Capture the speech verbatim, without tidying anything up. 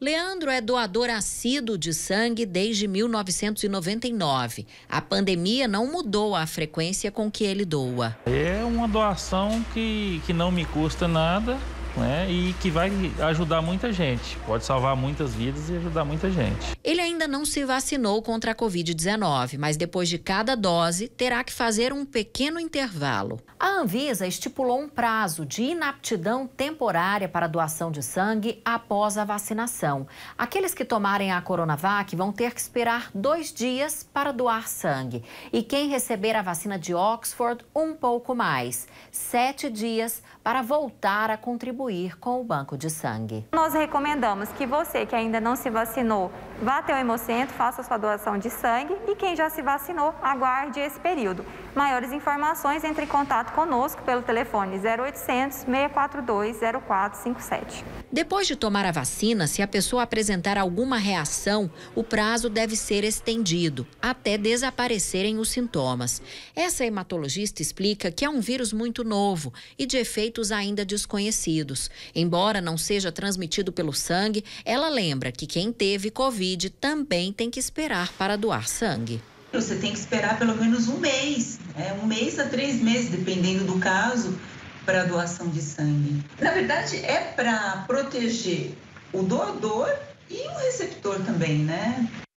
Leandro é doador assíduo de sangue desde mil novecentos e noventa e nove. A pandemia não mudou a frequência com que ele doa. É uma doação que, que não me custa nada, né? E que vai ajudar muita gente. Pode salvar muitas vidas e ajudar muita gente. Ele ainda não se vacinou contra a covid dezenove, mas depois de cada dose terá que fazer um pequeno intervalo. A Anvisa estipulou um prazo de inaptidão temporária para a doação de sangue após a vacinação. Aqueles que tomarem a Coronavac vão ter que esperar dois dias para doar sangue. E quem receber a vacina de Oxford, um pouco mais. Sete dias para voltar a contribuir com o banco de sangue. Nós recomendamos que você que ainda não se vacinou, vá até o Hemocentro, faça sua doação de sangue e quem já se vacinou, aguarde esse período. Maiores informações, entre em contato conosco pelo telefone zero oitocentos, seis quatro dois, zero quatro cinco sete. Depois de tomar a vacina, se a pessoa apresentar alguma reação, o prazo deve ser estendido até desaparecerem os sintomas. Essa hematologista explica que é um vírus muito novo e de efeitos ainda desconhecidos. Embora não seja transmitido pelo sangue, ela lembra que quem teve Covid também tem que esperar para doar sangue. Você tem que esperar pelo menos um mês, né? um mês a três meses, dependendo do caso, para a doação de sangue. Na verdade, é para proteger o doador e o receptor também, né?